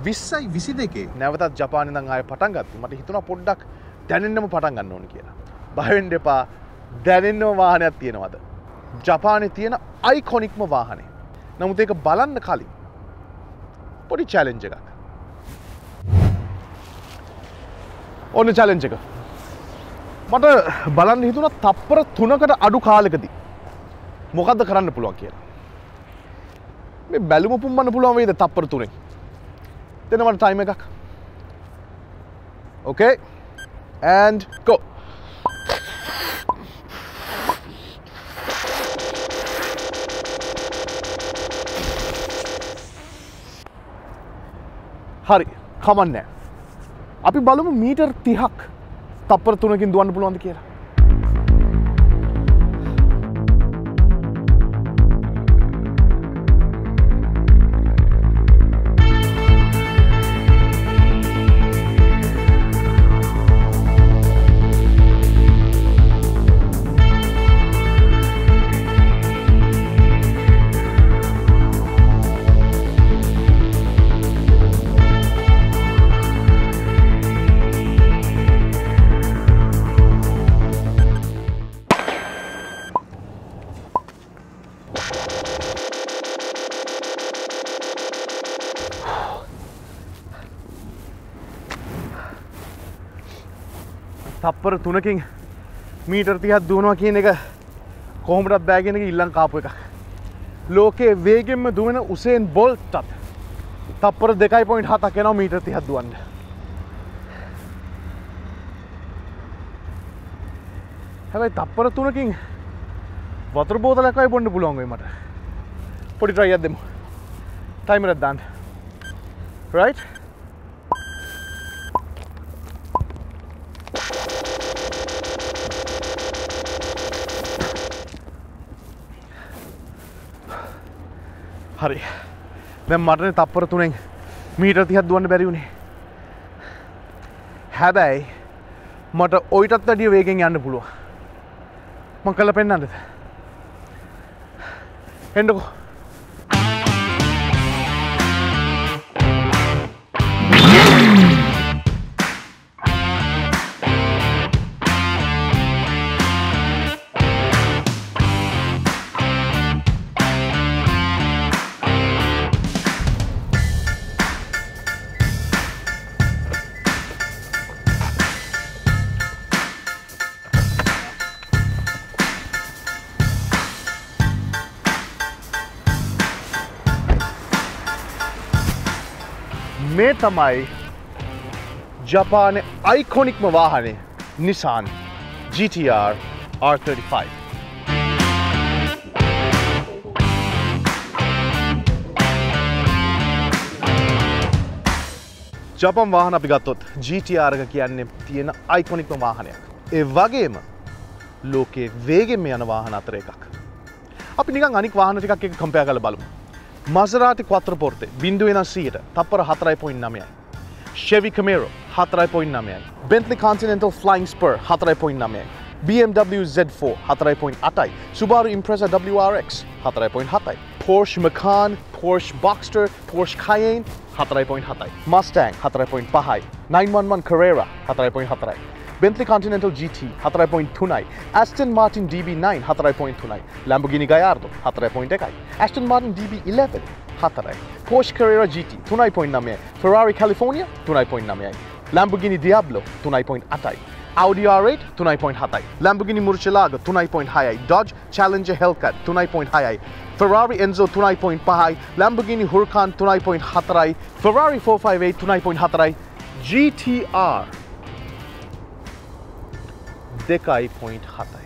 2022 නැවතත් ජපානයේ ඉඳන් ආයෙ පටන් ගත්තා. මට හිතුණා පොඩ්ඩක් දැනෙන්නම පටන් ගන්න ඕනේ කියලා. බය වෙන්න එපා. දැනෙන්නම වාහනයක් තියෙනවද? ජපානයේ තියෙන අයිකොනික්ම වාහනේ. නමුත් ඒක බලන්න කලින් පොඩි චැලෙන්ජ් එකක්. ඕන චැලෙන්ජ් එක. මට බලන්න හිතුණා තප්පර 3කට අඩු කාලෙකදී මොකද්ද කරන්න පුළුවන් කියලා. මේ බැලුම පුම්බන්න පුළුවන් වේද තප්පර 3ෙන්? දෙන්න මට ටයිම් එකක්. Okay and go. හරි කමන්නේ. අපි බලමු මීටර් 30ක් තප්පර 3කින් දුවන්න පුළුවන්ද කියලා. තප්පර 3කින් මීටර් 30ක් දුවනවා කියන එක කොහොමදත් බෑගෙන ඉල්ලන් කාපු එකක්. ලෝකයේ වේගෙන්ම දුවන උසේන් බෝල්ට්ටත් තප්පර 2.7ක් යනවා මීටර් 30ක් දුවන්න. හැබැයි තප්පර 3කින් වතුර බෝතලයක් වගේ බොන්න පුළුවන් වෙයි මට. පොඩි try එකක් දෙමු. ටයිමර් එක දාන්න. right? හරි. දැන් මටනේ තප්පර 3ෙන් මීටර් 30ක් දුවන්න බැරි වුණේ. හැබැයි මට ඔයිටත් වැඩිය වේගෙන් යන්න පුළුවන්. මම කළා පෙන්නන්නද? එන්නකෝ. මේ තමයි ජපානයේ අයිකොනික්ම වාහනේ Nissan GTR R35. ජපාන් වාහන අපි ගත්තොත් GTR එක කියන්නේ තියෙන අයිකොනික්ම වාහනයක්. ඒ වගේම ලෝකයේ වේගෙන්ම යන වාහන අතර එකක්. අපි නිකන් අනික් වාහන ටිකක් එක්ක කම්පෙයාර් කරලා බලමු. Maserati Quattroporte 0-100ට තප්පර 4.9යි. Chevy Camaro 4.9යි. Bentley Continental Flying Spur 4.9යි. BMW Z4 4.8යි. Subaru Impreza WRX 4.7යි. Porsche Macan, Porsche Boxster, Porsche Cayenne 4.7යි. Mustang 4.5යි. 911 Carrera 4.4යි. Bentley Continental GT 4.3යි. Aston Martin DB9 4.3යි. Lamborghini Gallardo 4.1යි. Aston Martin DB11 4යි. Porsche Carrera GT 3.9යි. Ferrari California 3.9යි. Lamborghini Diablo 3.8යි. Audi R8 3.7යි. Lamborghini Murcielago 3.6යි. Dodge Challenger Hellcat 3.6යි. Ferrari Enzo 3.5යි. Lamborghini Huracan 3.4යි. Ferrari 458 3.4යි. GTR 2.7යි.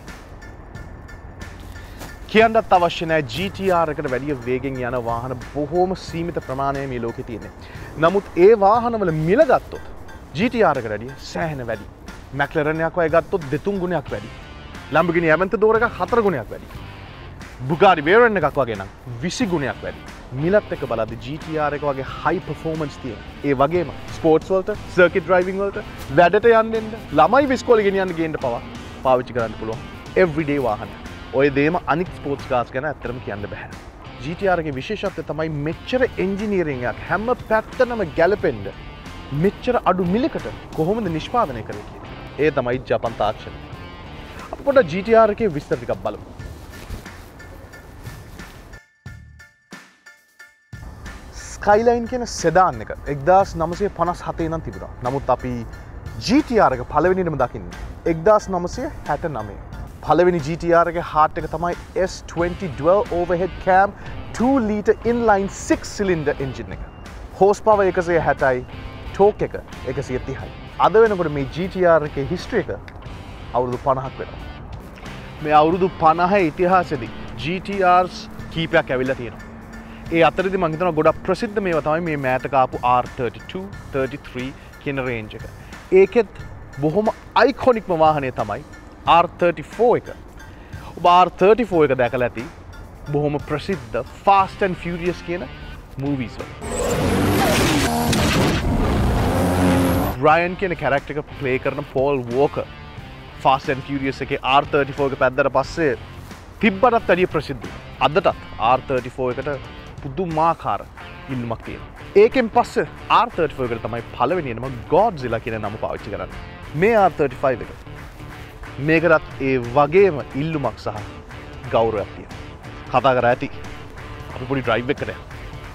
කියන්නත් අවශ්‍ය නැහැ GTR එකට වැඩිය වේගෙන් යන වාහන බොහෝම සීමිත ප්‍රමාණයක් මේ ලෝකේ තියෙනවා. නමුත් ඒ වාහනවල මිල ගත්තොත් GTR එකට වැඩිය සෑහෙන වැඩි. McLaren එකක් වගේ ගත්තොත් 2-3 ගුණයක් වැඩි. Lamborghini Aventador එකක් 4 ගුණයක් වැඩි. Bugatti Veyron එකක් වගේ නම් 20 ගුණයක් වැඩි. මිලත් එක්ක බලද්දි GTR එක වගේ high performance තියෙන. ඒ වගේම ස්පෝර්ට්ස් වලට, circuit driving වලට, වැඩට යන්න එන්න, ළමයි විශ්කෝලේ ගෙනියන්න ගේන්න පවා පාවිච්චි කරන්න පුළුවන් everyday වාහන. ඔය දේම අනික් ස්පෝර්ට්ස් කාර්ස් ගැන ඇත්තටම කියන්න බෑ. GTR එකේ විශේෂත්වය තමයි මෙච්චර එන්ජිනියරින් එකක් හැම පැත්තටම ගැලපෙන්න මෙච්චර අඩු මිලකට කොහොමද නිෂ්පාදනය කරේ කියන්නේ. ඒ තමයි ජපන් තාක්ෂණය. අපි පොඩ්ඩක් GTR එකේ විස්තර ටිකක් බලමු. ස්කයිලයින් කියන සෙඩාන් එක 1957 ඉඳන් තිබුණා. නමුත් අපි GTR එක පළවෙනිදම දකින්නේ 1969. පළවෙනි GTR එකේ heart එක තමයි S20 dual overhead cam 2 litre inline 6 cylinder engine එක. horsepower 160යි, torque එක 130යි. අද වෙනකොට මේ GTR එකේ history එක අවුරුදු 50ක් වෙනවා. මේ අවුරුදු 50 ඉතිහාසෙදී GTRs කීපයක් ඇවිල්ලා තියෙනවා. ඒ අතරේදී මම හිතනවා ගොඩක් ප්‍රසිද්ධ මේවා තමයි මේ මෑතක ආපු R32, 33 කියන රේන්ජ් එක. ඒකෙත් බොහොම අයිකොනික්ම වාහනය තමයි R34 එක. ඔබ R34 එක දැකලා ඇති බොහොම ප්‍රසිද්ධ Fast and Furious කියන movies වල. Ryan කියන character එක play කරන Paul Walker Fast and Furious එකේ R34 එක පැද්දට පස්සේ තිබ්බටත් වැඩිය ප්‍රසිද්ධ වුණා. අදටත් R34 එකට පුදුමාකාර ඉල්ලුමක් තියෙනවා. ඒකෙන් පස්සේ R34 එකට තමයි පළවෙනියටම Godzilla කියන නම පාවිච්චි කරන්නේ. මේ R35 එක මේකටත් ඒ වගේම ඉල්ලුමක් සහ ගෞරවයක් තියෙනවා. කතා කරා ඇති. අපි පොඩි ඩ්‍රයිව් එකකට යමු.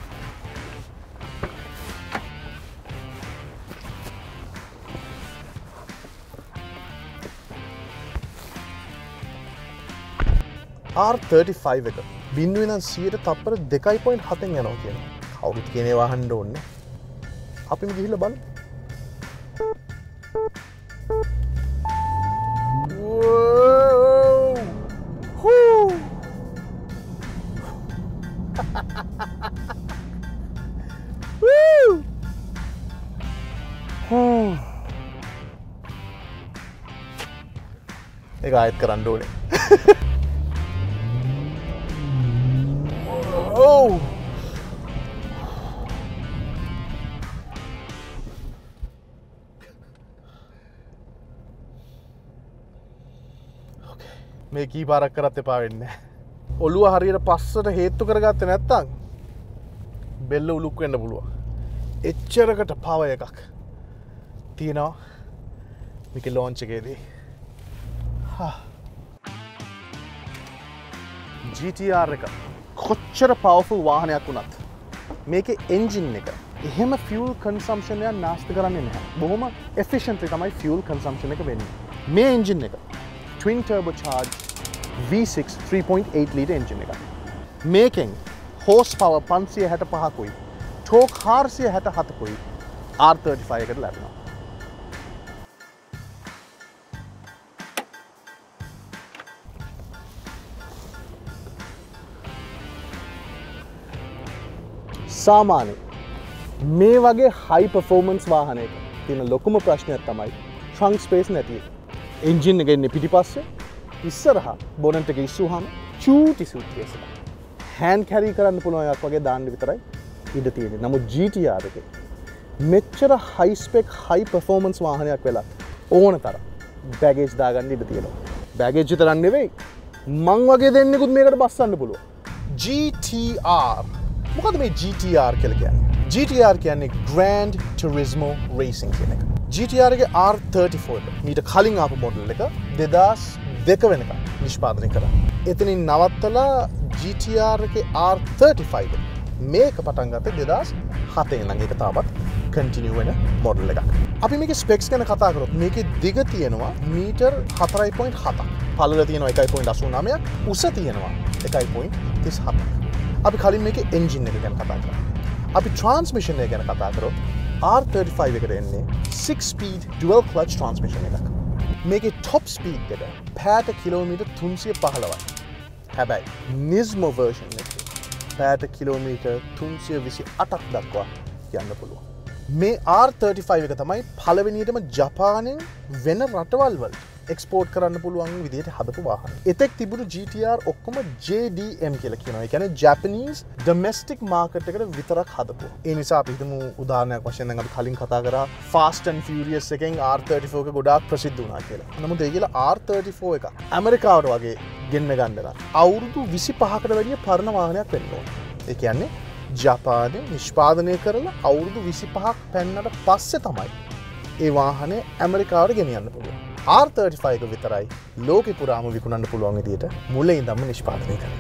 R35 එක බින්දුව ඉඳන් 100ට තප්පර 2.7න් යනවා කියනවා. කවුරුත් කියන ඒවා අහන්න ඕනේ. අපිම ගිහිල්ලා බලමු. ඒක ආයෙත් කරන්න ඕනේ. මේ කී පාරක් කරත් එපා වෙන්නේ නැහැ. ඔළුව හරියට පස්සට හේතු කරගත්තේ නැත්තම් බෙල්ල උලුක් වෙන්න පුළුවන්. එච්චරකට පව එකක් තියෙනවා මේකේ ලොන්ච් එකේදී. GTR එක කොච්චර පවර්ෆුල් වාහනයක් වුණත් මේකේ එන්ජින් එක එහෙම ෆියුල් කන්සම්ප්ෂන් එක නාස්ති කරන්නේ නැහැ. බොහොම එෆිෂන්ට්ලි තමයි ෆියුල් කන්සම්ප්ෂන් එක වෙන්නේ. මේ එන්ජින් එක twin turbocharged V6 3.8 litre engine එකක්. මේකෙන් horsepower 565කුයි torque 467කුයි R35 එකට ලැබෙනවා. සාමාන්‍ය මේ වගේ high performance වාහනයක තියෙන ලොකුම ප්‍රශ්නයක් තමයි trunk space නැති එක. එන්ජින් එක ඉන්නේ පිටිපස්සේ ඉස්සරහා බොනට් එක ඉස්සුවාම චූටි සූට්කේස් එකක්. හෑන්ඩ් කැරි කරන්න පුළුවන් එකක් වගේ දාන්න විතරයි ඉඩ තියෙන්නේ. නමුත් GTR එකේ මෙච්චර high spec high performance වාහනයක් වෙලා ඕන තරම් බෑගේජ් දාගන්න ඉඩ තියෙනවා. බෑගේජ් විතරක් නෙවෙයි මං වගේ දෙන්නෙකුත් මේකට බස්සන්න පුළුවන්. GTR මොකද මේ GTR කියලා කියන්නේ? GTR කියන්නේ Grand Turismo Racing කියන එක. GTR එකේ R34 එක මීට කලින් ආපු මොඩල් එක 2002 වෙනකම් නිෂ්පාදනය කරා. එතනින් නවත්තලා GTR එකේ R35 එක මේක පටන් ගත්තේ 2007 ඉඳන්. ඒක තාමත් කන්ටිනියු වෙන මොඩල් එකක්. අපි මේකේ ස්පෙක්ස් ගැන කතා කරොත් මේකේ දිග තියෙනවා මීටර් 4.7ක්. පළල තියෙනවා 1.89ක්. උස තියෙනවා 1.37ක්. අපි කලින් මේකේ එන්ජින් එක ගැන කතා කරා. අපි ට්‍රාන්ස්මිෂන් එක ගැන කතා කරොත් R35 එකට එන්නේ 6-speed dual clutch transmission එකක්. මේකේ top speed එක පැයට කිලෝමීටර් 315යි. හැබැයි Nismo version එකේ පැයට කිලෝමීටර් 328ක් දක්වා යන්න පුළුවන්. මේ R35 එක තමයි පළවෙනියටම ජපානයෙන් වෙන රටවල් වලට එක්ස්පෝර්ට් කරන්න පුළුවන් විදිහට හදපු වාහන. එතෙක් තිබුණු GTR ඔක්කොම JDM කියලා කියනවා. ඒ කියන්නේ Japanese domestic market එකට විතරක් හදපු. ඒ නිසා අපි හිතමු උදාහරණයක් වශයෙන් දැන් අපි කලින් කතා කරා Fast and Furious එකෙන් R34 එක ගොඩාක් ප්‍රසිද්ධ වුණා කියලා. නමුත් ඒ කියලා R34 එක ඇමරිකාවට වගේ ගෙන්න ගන්න නම් අවුරුදු 25කට වැඩිය පරණ වාහනයක් වෙන්න ඕනේ. ඒ කියන්නේ ජපානයේ නිෂ්පාදනය කරලා අවුරුදු 25ක් පැන්නට පස්සේ තමයි ඒ වාහනේ ඇමරිකාවට ගෙනියන්න පුළුවන්. R35 එක විතරයි ලෝකෙ පුරාම විකුණන්න පුළුවන් විදියට මුලින් ඉඳන්ම නිෂ්පාදනය කරන්නේ.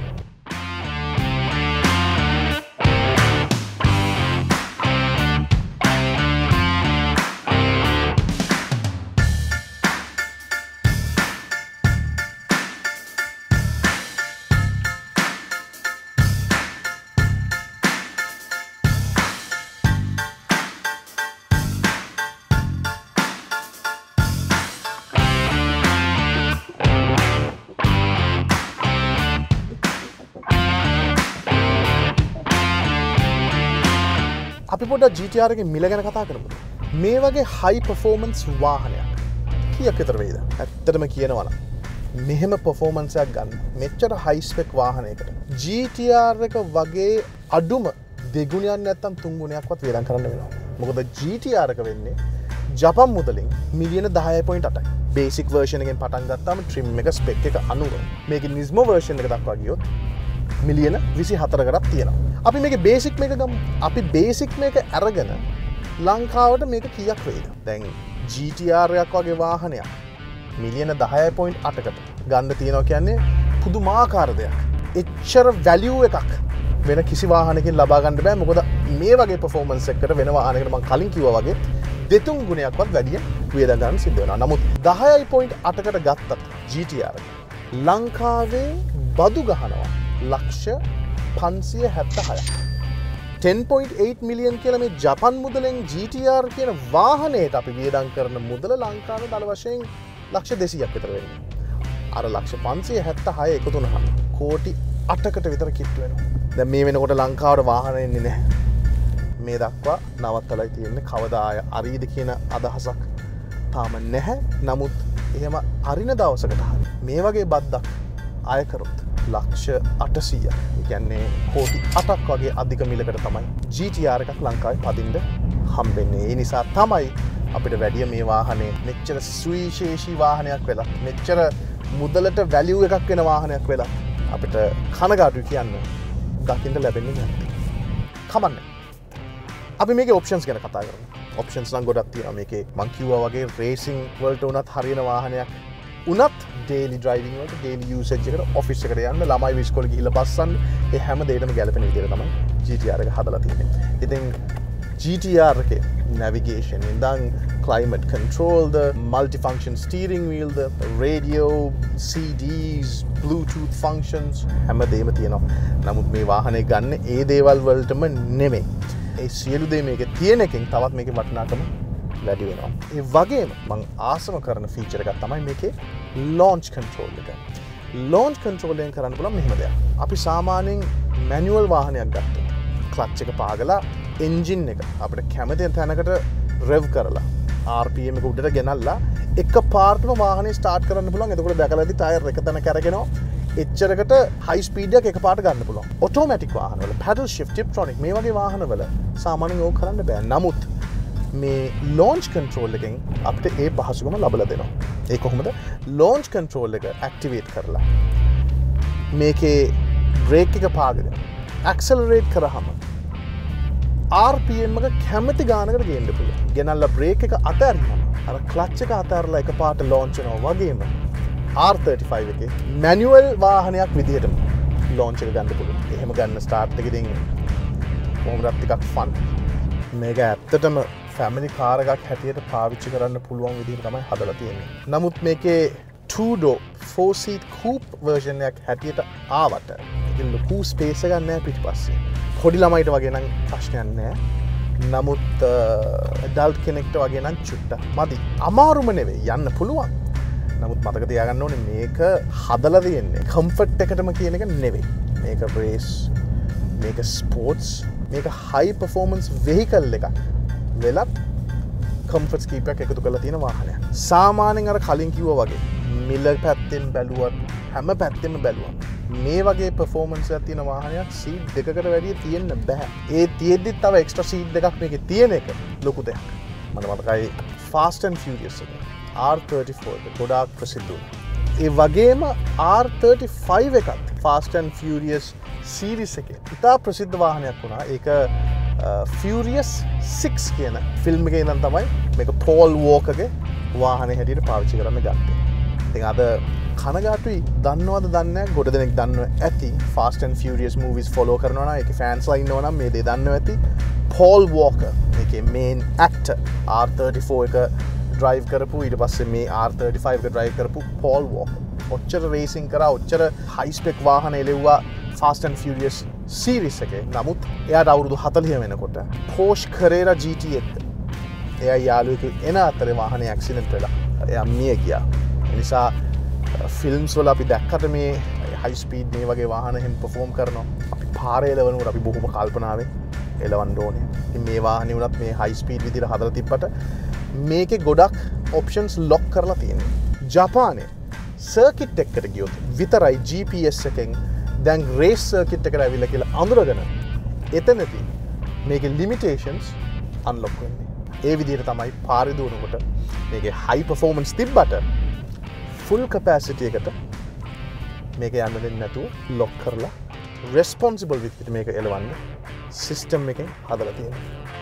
අපි පොඩ්ඩක් GTR එකේ මිල ගැන කතා කරමු. මේ වගේ high performance වාහනයක් කීයක් විතර වෙයිද? ඇත්තටම කියනවා නම් මෙහෙම performance එකක් ගන්න මෙච්චර high spec වාහනයකට GTR එක වගේ අඩුම දෙගුණයක් නැත්තම් තුන් ගුණයක්වත් වියදම් කරන්න වෙනවා. මොකද GTR එක වෙන්නේ ජපන් මුදලින් මිලියන 10.8යි. basic version එකෙන් පටන් ගත්තාම trim එක spec එක 90. මේකේ Nismo version එක දක්වා ගියොත් මිලියන 24කටත් තියෙනවා. අපි මේක බේසික් මේක ගමු. අපි බේසික් මේක අරගෙන ලංකාවට මේක කීයක් වෙයිද? දැන් GTR එකක් වගේ වාහනයක් මිලියන 10.8කට ගන්න තියෙනවා කියන්නේ පුදුමාකාර දෙයක්. එච්චර වැලියු එකක් වෙන කිසි වාහනකින් ලබා ගන්න බෑ. මොකද මේ වගේ performance එකකට වෙන වාහනයකට මම කලින් කිව්වා වගේ දෙතුන් ගුණයක්වත් වැඩිය වියදම් ගන්න සිද්ධ වෙනවා. නමුත් 10.8කට ගත්තත් GTR එක ලංකාවේ බදු ගහනවා ලක්ෂ 576ක්. 10.8 මිලියන් කියලා මේ ජපන් මුදලෙන් GTR කියන වාහනයට අපි වියදම් කරන මුදල ලංකාවේ දල වශයෙන් ලක්ෂ 200ක් විතර වෙනවා. අර ලක්ෂ 576 එකතු වුණාම කෝටි 8කට විතර කිට්ටු වෙනවා. දැන් මේ වෙනකොට ලංකාවට වාහන එන්නේ නැහැ. මේ දක්වා නවත්තලයි තියෙන්නේ. කවදා ආය අරීද කියන අදහසක් තාම නැහැ. නමුත් එහෙම අරින දවසකට හරි මේ වගේ බද්දක් ආය කරොත් ලක්ෂ 800ක් කියන්නේ කෝටි 8ක් වගේ අධික මිලකට තමයි GTR එකක් ලංකාවේ පදින්න හම්බෙන්නේ. ඒ නිසා තමයි අපිට වැඩිය මේ වාහනේ මෙච්චර සුවිශේෂී වාහනයක් වෙලා මෙච්චර මුදලට වැලියු එකක් වෙන වාහනයක් වෙලා අපිට කනගාටුයි කියන්න දකින්න ලැබෙන්නේ නැත්තේ. කමන්නේ. අපි මේකේ ඔප්ෂන්ස් ගැන කතා කරමු. ඔප්ෂන්ස් නම් ගොඩක් තියෙනවා මේකේ. මං කිව්වා වගේ රේසින් වලට උනත් හරියන වාහනයක් උනත් daily driving වලට daily usage එකට office එකට යන්න ළමයි ඉස්කෝලේ ගිහිල්ලා බස්සන්න ඒ හැම දෙයකටම ගැලපෙන විදිහට තමයි GTR එක හදලා තියෙන්නේ. ඉතින් GTR එකේ navigation ඉඳන් climate control the multifunction steering wheel the radio CDs bluetooth functions හැම දෙයක්ම තියෙනවා. නමුත් මේ වාහනේ ගන්න ඒ දේවල් වලටම නෙමෙයි. ඒ සියලු දේ මේකේ තියෙන එකෙන් තවත් මේකේ වටිනාකම වැඩි වෙනවා. ඒ වගේම මම ආසම කරන ෆීචර් එකක් තමයි මේකේ launch control එක. launch control එකෙන් කරන්න පුළුවන් මෙහෙම දෙයක්. අපි සාමාන්‍යයෙන් manual වාහනයක් ගත්තොත් clutch එක පාගලා engine එක අපිට කැමති තැනකට rev කරලා RPM එක උඩට ගෙනල්ලා එක පාර්ට්ම වාහනේ start කරන්න පුළුවන්. එතකොට දැකලාදී tire එක තැන කැරගෙනවා. එච්චරකට high speed එකක් එකපාරට ගන්න පුළුවන්. automatic වාහනවල paddle shift tiptronic මේ වගේ වාහනවල සාමාන්‍යයෙන් ඕක කරන්න බෑ. නමුත් මේ launch control එකෙන් අපිට ඒ පහසුකම ලබලා දෙනවා. ඒ කොහොමද? launch control එක activate කරලා මේකේ brake එක පාගගෙන accelerate කරාම RPM එක කැමති ගානකට ගේන්න පුළුවන්. ගෙනල්ලා brake එක අතහැරියම අර clutch එක අතහැරලා එකපාරට launch වෙනවා වගේම R35 එකේ manual වාහනයක් විදිහටම launch එක ගන්න පුළුවන්. එහෙම ගන්න start එකකින් කොහොමද ටිකක් fun. මේක ඇත්තටම family car එකක් හැටියට පාවිච්චි කරන්න පුළුවන් විදිහට තමයි හදලා තියෙන්නේ. නමුත් මේකේ two-door 4-seat coupe version එකක් හැටියට ආවට ඉතින් ලොකු space එකක් නැහැ පිටිපස්සේ. පොඩි ළමයිට වගේ නම් ප්‍රශ්නයක් නැහැ. නමුත් adult කෙනෙක්ට වගේ නම් චුට්ටක් මදි. අමාරුම නෙවෙයි යන්න පුළුවන්. නමුත් මතක තියාගන්න ඕනේ මේක හදලා තියෙන්නේ comfort එකටම කියන එක නෙවෙයි. මේක race, මේක sports, මේක high performance vehicle එකක්. වෙලත් කම්ෆර්ට්ස් කීපයක් එකතු කරලා තියෙන වාහනයක්. සාමාන්‍යයෙන් අර කලින් කිව්වා වගේ මිල පැත්තෙන් බැලුවත් හැම පැත්තෙම බැලුවත් මේ වගේ performance එකක් තියෙන වාහනයක් සීට් දෙකකට වැඩිය තියෙන්න බෑ. ඒ තියෙද්දි තව එක්ස්ට්‍රා සීට් දෙකක් මේකේ තියෙන එක ලොකු දෙයක්. මට මතකයි Fast and Furious එක R34 එක ගොඩාක් ප්‍රසිද්ධ වුණා. ඒ වගේම R35 එකත් Fast and Furious සීරිස් එකේ ඉතා ප්‍රසිද්ධ වාහනයක් වුණා. ඒක Furious 6 කියන ෆිල්ම් එකේ ඉඳන් තමයි මේක පෝල් වෝකර්ගේ වාහනේ හැටියට පාවිච්චි කරන්න ගත්තේ. ඉතින් අද කනගාටුයි දන්නවද දන්නේ නැහැ. ගොඩ දෙනෙක් දන්නව ඇති. Fast and Furious movies follow කරනවා නම් ඒකේ fans ලා ඉන්නවා නම් මේ දේ දන්නව ඇති. පෝල් වෝකර් මේකේ main actor R34 එක drive කරපු ඊට පස්සේ මේ R35 එක drive කරපු පෝල් වෝකර්. ඔච්චර රේසින් කරා ඔච්චර high spec වාහන එලෙව්වා Fast and Furious series එකේ. නමුත් එයාට අවුරුදු 40 වෙනකොට Porsche Carrera GT එක්ක එයා යාළුවෙක් එන අතරේ වාහනේ ඇක්සිඩන්ට් වෙලා එයා මිය ගියා. ඒ නිසා ෆිල්ම්ස් වල අපි දැක්කට මේ හයි ස්පීඩ් මේ වගේ වාහන එහෙම perform කරනවා. අපි පාරේ එලවනකොට අපි බොහොම කල්පනාවෙන් එලවන්න ඕනේ. ඉතින් මේ වාහනේ උනත් මේ හයි ස්පීඩ් විදිහට හදලා තිබ්බට මේකේ ගොඩක් ඔප්ෂන්ස් ලොක් කරලා තියෙනවා. ජපානයේ සර්කිට් එකකට ගියොත් විතරයි GPS එකෙන් දැන් රේස් සර්කිට් එකට ඇවිල්ලා කියලා අඳුරගෙන එතනදී මේකේ ලිමිටේෂන්ස් අන්ලොක් වෙන්නේ. ඒ විදිහට තමයි පාරේ දුවනකොට මේකේ හයි පර්ෆෝමන්ස් තිබ්බට ෆුල් කැපැසිටි එකට මේක යන්න දෙන්නේ නැතුව ලොක් කරලා රෙස්පොන්සිබල් විදිහට මේක එලවන්න සිස්ටම් එකෙන් හදලා තියෙනවා.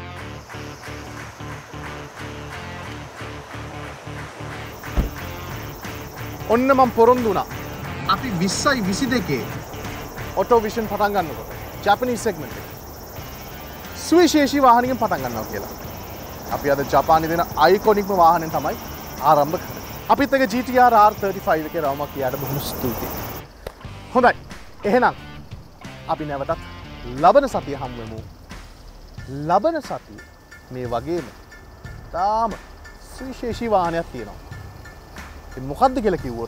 ඔන්න මම පොරොන්දු වුණා. අපි 20යි 22 ඔටෝ විෂන් පටන් ගන්නකොට ජපනීස් සෙග්මන්ට් එක සුවිශේෂී වාහනකින් පටන් ගන්නවා කියලා. අපි අද ජපානයේ දෙන අයිකොනික්ම වාහනෙන් තමයි ආරම්භ කරන්නේ. අපිත් එක GTR R35 එකේ රවුමක් කියාට බොහොම ස්තුතියි. හොඳයි. එහෙනම් අපි නැවතත් ලබන සතිය හමු වෙමු. ලබන සතිය මේ වගේම තාම සුවිශේෂී වාහනයක් තියෙනවා. ඉතින් මොකද්ද කියලා කිව්වොත්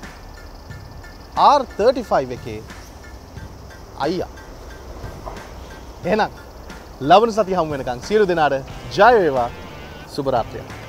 R35 එකේ අයියා. එහෙනම් ලබන සතිය හමු වෙනකන් සියලු දෙනාට ජය වේවා. සුබ රාත්‍රියක්.